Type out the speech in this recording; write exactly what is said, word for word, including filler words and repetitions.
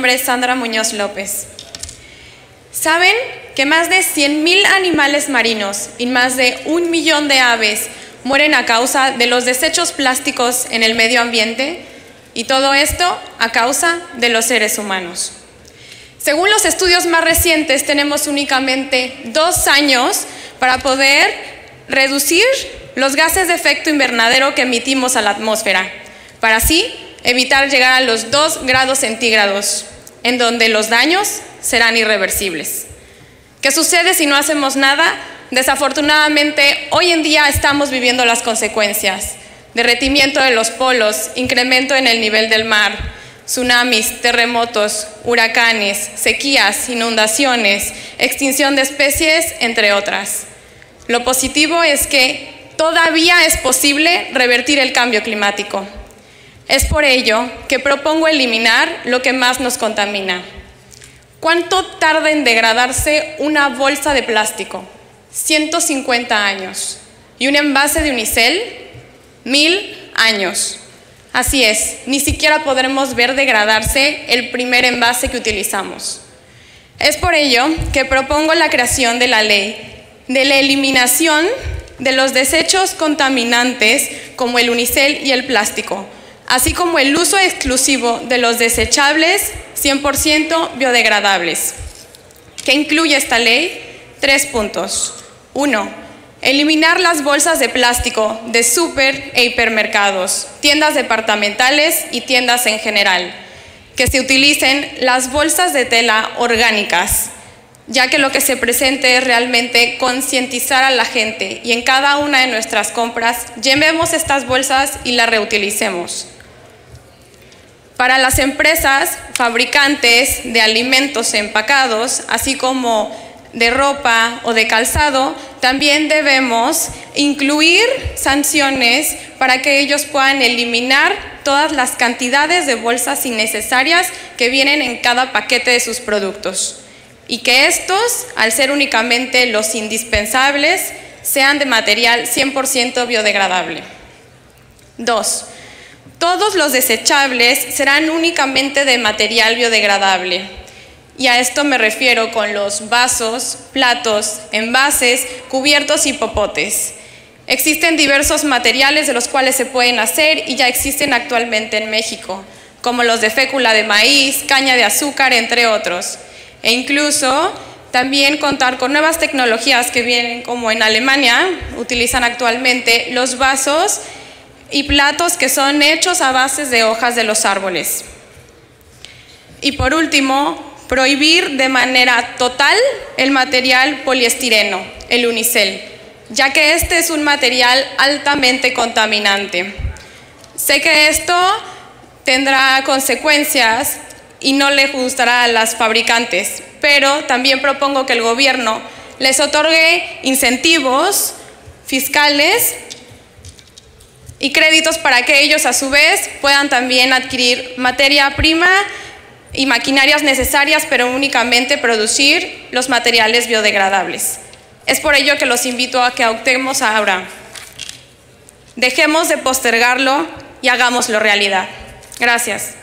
nombre es Sandra Muñoz López. ¿Saben que más de cien mil animales marinos y más de un millón de aves mueren a causa de los desechos plásticos en el medio ambiente? Y todo esto a causa de los seres humanos. Según los estudios más recientes, tenemos únicamente dos años para poder reducir los gases de efecto invernadero que emitimos a la atmósfera, para así evitar llegar a los dos grados centígrados, en donde los daños serán irreversibles. ¿Qué sucede si no hacemos nada? Desafortunadamente, hoy en día estamos viviendo las consecuencias. Derretimiento de los polos, incremento en el nivel del mar, tsunamis, terremotos, huracanes, sequías, inundaciones, extinción de especies, entre otras. Lo positivo es que todavía es posible revertir el cambio climático. Es por ello que propongo eliminar lo que más nos contamina. ¿Cuánto tarda en degradarse una bolsa de plástico? ciento cincuenta años. ¿Y un envase de unicel? Mil años. Así es, ni siquiera podremos ver degradarse el primer envase que utilizamos. Es por ello que propongo la creación de la ley de la eliminación de los desechos contaminantes como el unicel y el plástico, así como el uso exclusivo de los desechables cien por ciento biodegradables. ¿Qué incluye esta ley? Tres puntos. Uno, eliminar las bolsas de plástico de súper e hipermercados, tiendas departamentales y tiendas en general. Que se utilicen las bolsas de tela orgánicas, ya que lo que se presente es realmente concientizar a la gente y en cada una de nuestras compras llevemos estas bolsas y las reutilicemos. Para las empresas fabricantes de alimentos empacados, así como de ropa o de calzado, también debemos incluir sanciones para que ellos puedan eliminar todas las cantidades de bolsas innecesarias que vienen en cada paquete de sus productos. Y que estos, al ser únicamente los indispensables, sean de material cien por ciento biodegradable. Dos, todos los desechables serán únicamente de material biodegradable. Y a esto me refiero con los vasos, platos, envases, cubiertos y popotes. Existen diversos materiales de los cuales se pueden hacer y ya existen actualmente en México, como los de fécula de maíz, caña de azúcar, entre otros. E incluso también contar con nuevas tecnologías que vienen, como en Alemania, utilizan actualmente los vasos y platos que son hechos a bases de hojas de los árboles. Y por último, prohibir de manera total el material poliestireno, el unicel, ya que este es un material altamente contaminante. Sé que esto tendrá consecuencias y no le gustará a las fabricantes, pero también propongo que el gobierno les otorgue incentivos fiscales y créditos para que ellos a su vez puedan también adquirir materia prima y maquinarias necesarias, pero únicamente producir los materiales biodegradables. Es por ello que los invito a que optemos ahora. Dejemos de postergarlo y hagámoslo realidad. Gracias.